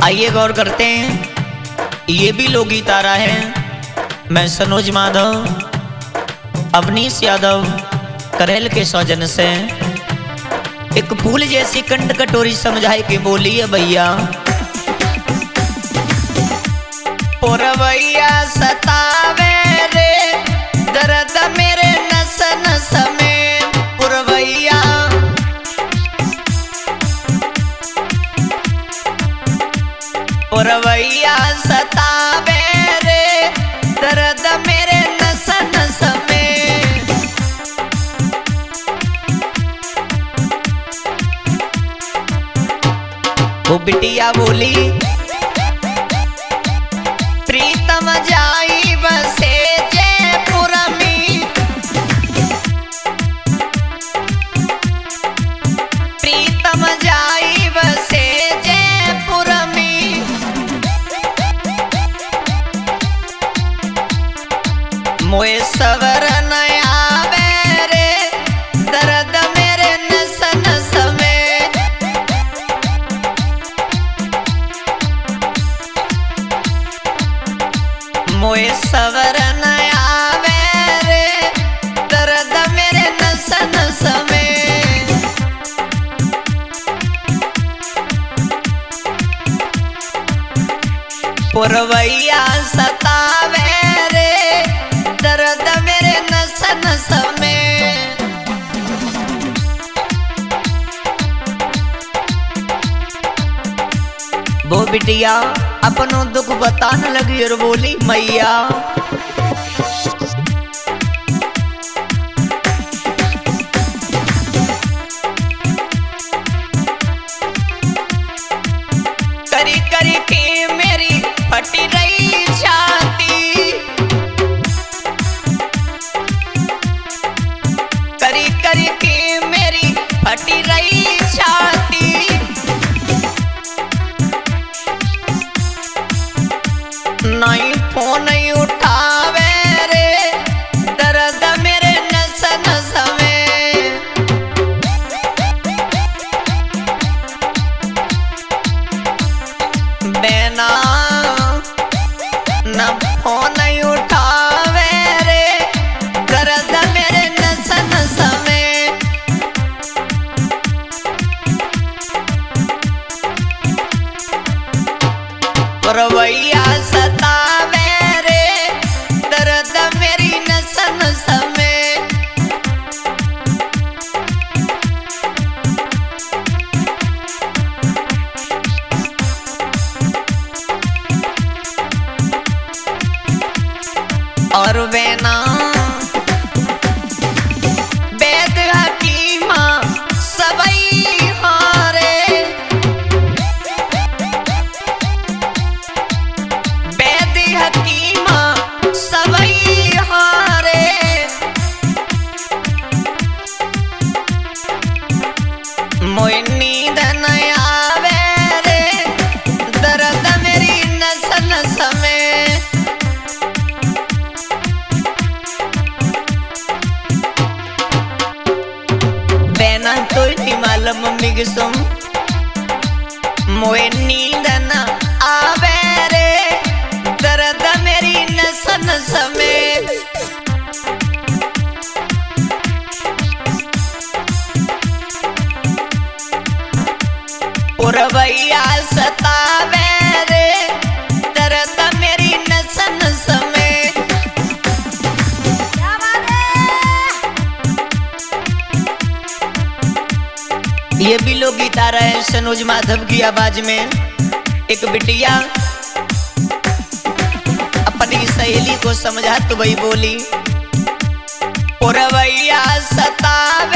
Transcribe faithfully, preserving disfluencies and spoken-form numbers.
आइए गौर करते हैं, ये भी लोकगीत आ रहा है। मैं सनोज माधव, अवनीश यादव करेल के सौजन से एक फूल जैसी कंड कटोरी समझाए के बोली है भैया। पुरवैया सतावे रे दर्द मेरे नस नस में, पुरवैया पुरवैया सतावे रे दर्द मेरे नस नस में। वो बिटिया बोली प्रीतम जाई बसे जयपुर में, प्रीतम जाई बसे जयपुर में। मोए सवर नया रे दर्द मेरे नस नस में। मोए सवर नया रे दर्द मेरे नस नस में। पुरवैया सतावे रे दर्द मेरे नस नस में। वो बिटिया अपनो दुख बताने लगी और बोली मैया करी करी के मेरी फटी रही छाती, करी करी के मेरी फटी रही छाती। नहीं फोन उठावे रे दर्द मेरे नस नस में। बेना न फोन उठावे रे दर्द मेरे नस नस में। पुरवैया सतावे रे दर्द मेरी नस नस में। और वेना वेद हकीमा सबई हारे, वेद हकीमा सबई हारे। मोए नींद न आवे रे दर्द मेरी नस नस में। बेना तो नहीं मालूम मम्मी की सुम। मोए नींद न आवे रे दर्द मेरी नस नस में। पुरवैया सतावे रे दर्द मेरी नस नस में। ये भी लोग गीत आ रहे हैं सनोज माधव की आवाज में। एक बिटिया अपनी सहेली को समझा तो वही बोली पुरवैया सतावे